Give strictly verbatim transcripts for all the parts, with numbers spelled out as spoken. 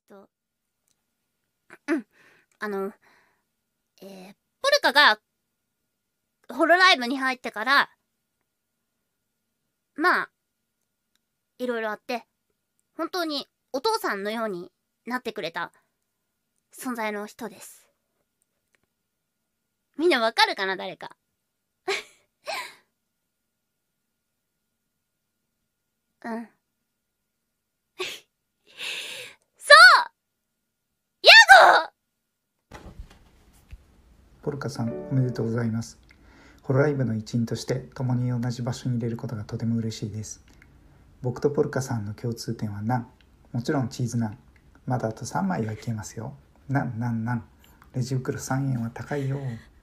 と、うん。あの、えー、ポルカが、ホロライブに入ってから、まあ、いろいろあって、本当にお父さんのようになってくれた存在の人です。みんなわかるかな、誰か。うん。そうヤゴポルカさん、おめでとうございます。ホロライブの一員として共に同じ場所にいれることがとても嬉しいです。僕とポルカさんの共通点はナン。もちろんチーズナン。まだあとさんまいはいけますよ。ナンナンナン。レジ袋さんえんは高いよ。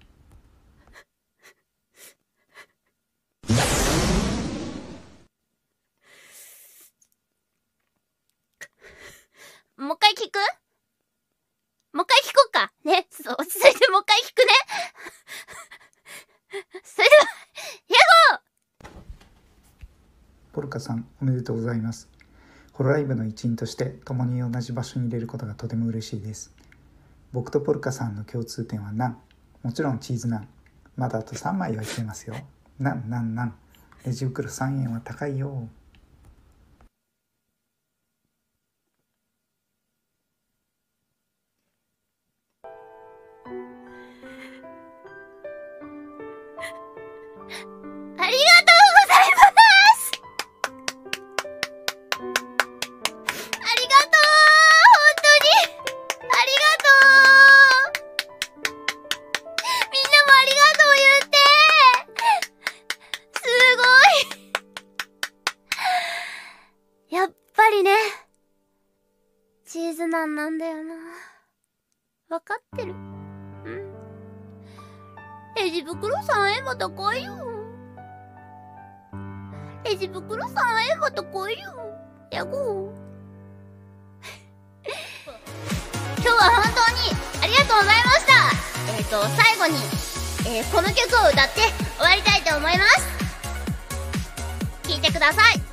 もう一回聞く？もう一回聞こうか。ね。ちょっと落ち着いてもう一回聞くね。それでは、ヤゴー！ ポルカさん、おめでとうございます。ホロライブの一員として共に同じ場所にいれることがとても嬉しいです。僕とポルカさんの共通点はナン。もちろんチーズナン。まだあとさんまいはいけますよ。ナンナンナン。レジ袋さんえんは高いよ。 ありがとうございますありがとう本当にありがとうみんなもありがとう言ってすごいやっぱりねチーズナンなんだよなわかってるうんレジ袋さんえんも高いよレジ袋さんえんも高いよヤゴー今日は本当にありがとうございましたえっと最後に、えー、この曲を歌って終わりたいと思います聴いてください